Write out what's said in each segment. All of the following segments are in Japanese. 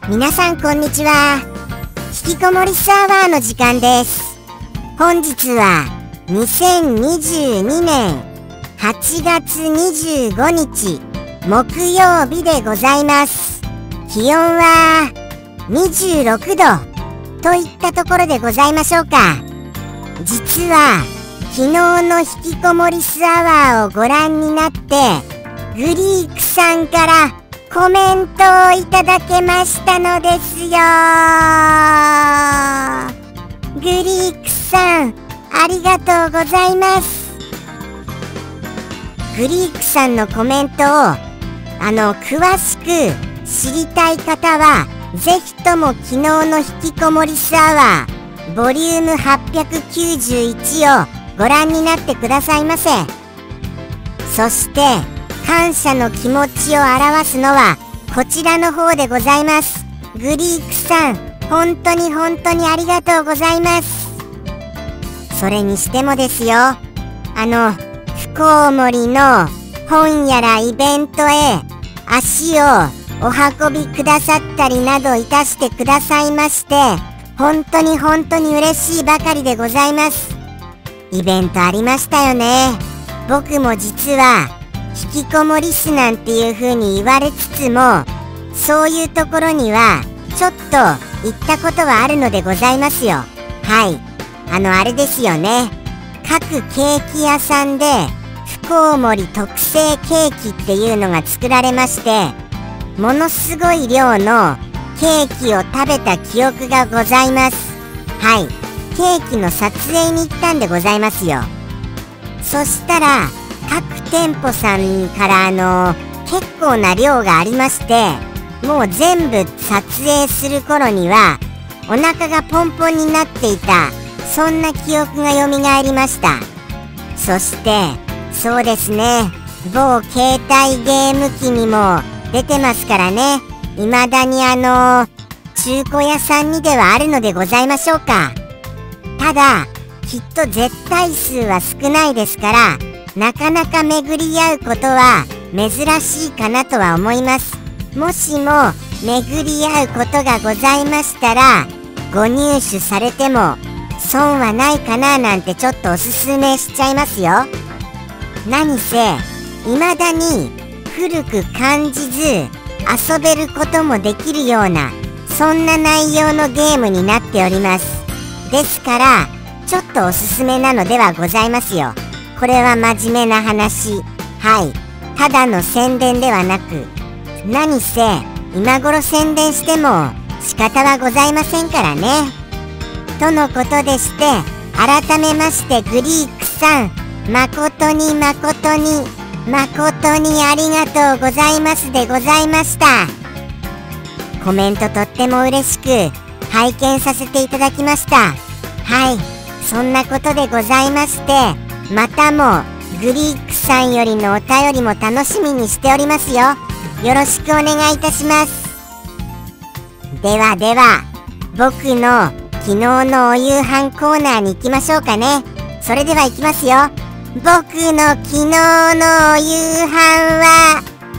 皆さんこんにちは。引きこもりスアワーの時間です。本日は2022年8月25日木曜日でございます。気温は26度といったところでございましょうか。実は昨日の引きこもりスアワーをご覧になってグリークさんからコメントをいただけましたのですよ。グリークさんありがとうございます。グリークさんのコメントを詳しく知りたい方はぜひとも昨日の引きこもりスアワーボリューム891をご覧になってくださいませ。そして感謝の気持ちを表すのはこちらの方でございます。グリークさん本当にありがとうございます。それにしてもですよ、不幸森の本やらイベントへ足をお運びくださったりなどいたしてくださいまして本当に嬉しいばかりでございます。イベントありましたよね。僕も実は引きこもりすなんていう風に言われつつもそういうところにはちょっと行ったことはあるのでございますよ。はい、あれですよね、各ケーキ屋さんで不幸森特製ケーキっていうのが作られましてものすごい量のケーキを食べた記憶がございます。はい、ケーキの撮影に行ったんでございますよ。そしたら各店舗さんから結構な量がありましてもう全部撮影する頃にはお腹がポンポンになっていた、そんな記憶がよみがえりました。そしてそうですね、某携帯ゲーム機にも出てますからね、未だに中古屋さんにではあるのでございましょうか。ただきっと絶対数は少ないですからなかなか巡り合うことは珍しいかなとは思います。もしも巡り合うことがございましたらご入手されても損はないかななんてちょっとおすすめしちゃいますよ。何せ未だに古く感じず遊べることもできるようなそんな内容のゲームになっております。ですからちょっとおすすめなのではございますよ。これは真面目な話、はい、ただの宣伝ではなく何せ今頃宣伝しても仕方はございませんからね。とのことでして改めましてグリークさん誠にありがとうございますでございました。コメントとっても嬉しく拝見させていただきました。はい、そんなことでございましてまたもグリークさんよりのお便りも楽しみにしておりますよ。よろしくお願いいたします。では僕の昨日のお夕飯コーナーに行きましょうかね。それでは行きますよ。僕の昨日のお夕飯は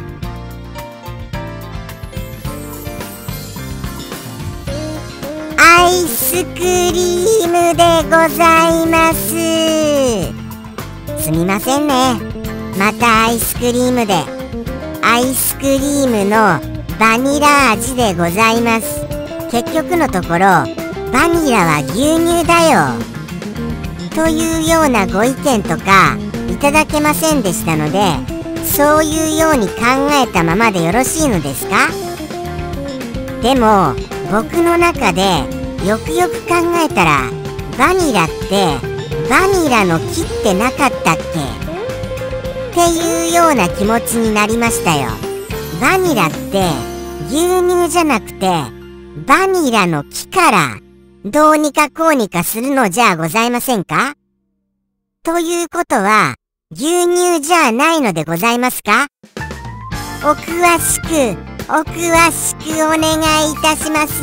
アイスクリームでございます。すみませんね、またアイスクリームで。アイスクリームのバニラ味でございます。結局のところバニラは牛乳だよというようなご意見とかいただけませんでしたのでそういうように考えたままでよろしいのですか。でも僕の中でよくよく考えたらバニラってバニラの木ってなかったっけっていうような気持ちになりましたよ。バニラって牛乳じゃなくてバニラの木からどうにかこうにかするのじゃございませんか。ということは牛乳じゃないのでございますか。お詳しくお願いいたします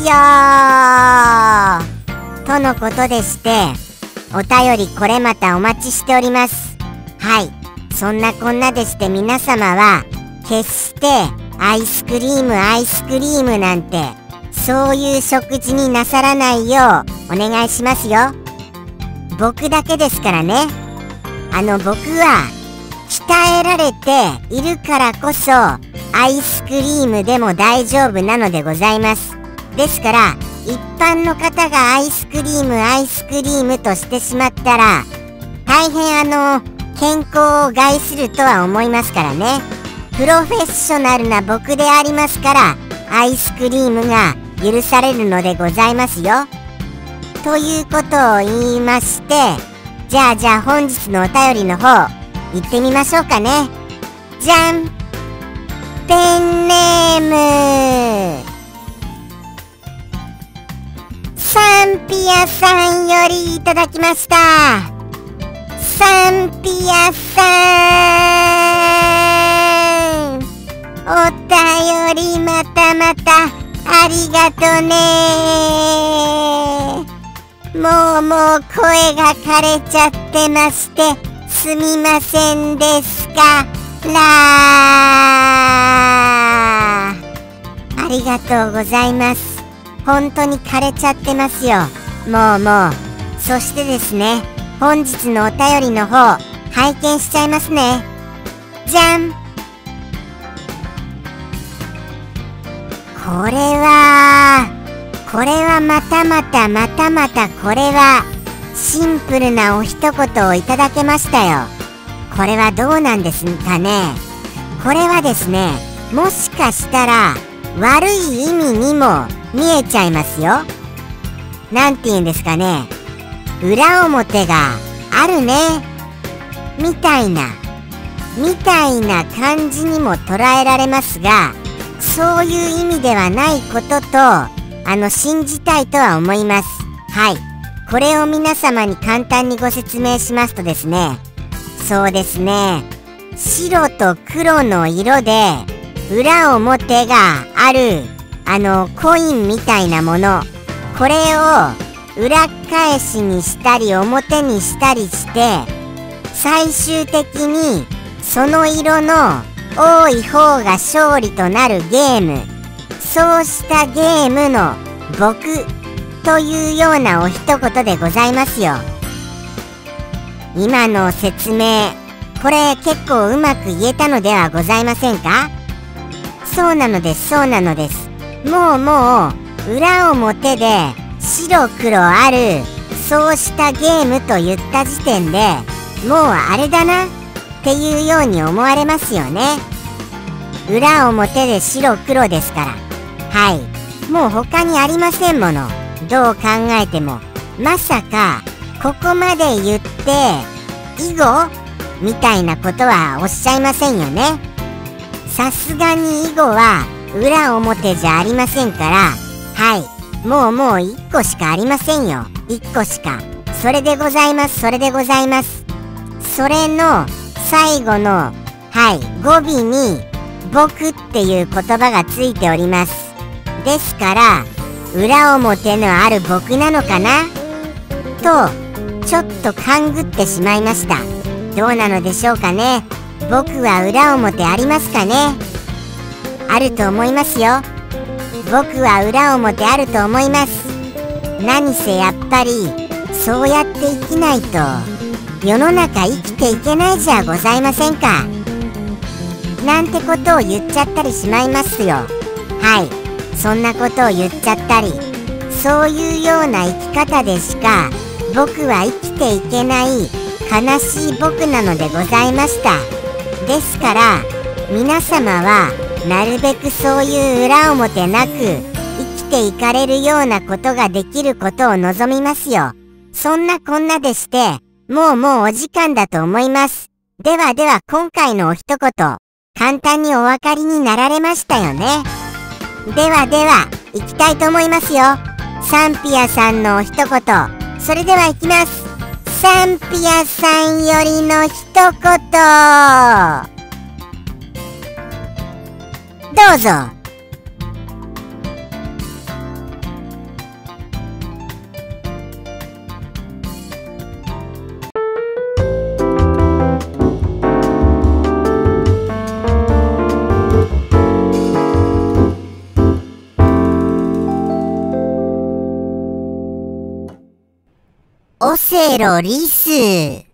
よとのことでしてお便りこれまたお待ちしております。はい、そんなこんなでして皆様は決してアイスクリームなんてそういう食事になさらないようお願いしますよ。僕だけですからね。僕は鍛えられているからこそアイスクリームでも大丈夫なのでございます。ですから一般の方がアイスクリームとしてしまったら大変健康を害するとは思いますからね。プロフェッショナルな僕でありますからアイスクリームが許されるのでございますよ。ということを言いまして、じゃあ本日のお便りの方行ってみましょうかね。じゃん、ペンネームサンピアさんよりいただきました。サンピアさん、お便りまたありがとね。もう声が枯れちゃってましてすみませんですからありがとうございます。本当に枯れちゃってますよ。もうそしてですね、本日のお便りの方拝見しちゃいますね。じゃん。これはまたこれはシンプルなお一言をいただけましたよ。これはどうなんですかね。これはですね、もしかしたら悪い意味にも見えちゃいますよ。なんて言うんですかね、裏表があるねみたいな感じにも捉えられますが、そういう意味ではないことと信じたいとは思います。はい、これを皆様に簡単にご説明しますとですね、そうですね、白と黒の色で裏表があるコインみたいなもの、これを裏返しにしたり表にしたりして最終的にその色の多い方が勝利となるゲーム、そうしたゲームの僕というようなお一言でございますよ。今の説明、これ結構うまく言えたのではございませんか？そうなのです。もう裏表で白黒あるそうしたゲームと言った時点でもうあれだなっていうように思われますよね。裏表で白黒ですから。はい、もう他にありませんもの。どう考えてもまさかここまで言って以後みたいなことはおっしゃいませんよね。さすがに以後は裏表じゃありませんから。はい、もう1個しかありませんよ。1個しか。それでございます。それの最後の語尾に僕っていう言葉がついております。ですから裏表のある僕なのかなとちょっと勘ぐってしまいました。どうなのでしょうかね。僕は裏表ありますかね。あると思いますよ。僕は裏表あると思います。何せやっぱりそうやって生きないと世の中生きていけないじゃございませんか。なんてことを言っちゃったりしまいますよ。はい、そんなことを言っちゃったり、そういうような生き方でしか僕は生きていけない悲しい僕なのでございました。ですから皆様はなるべくそういう裏表なく生きていかれるようなことができることを望みますよ。そんなこんなでしてもうお時間だと思います。では今回のお一言簡単にお分かりになられましたよね。では行きたいと思いますよ。サンピアさんのお一言、それでは行きます。サンピアさんよりの一言どうぞ。 オセロリス。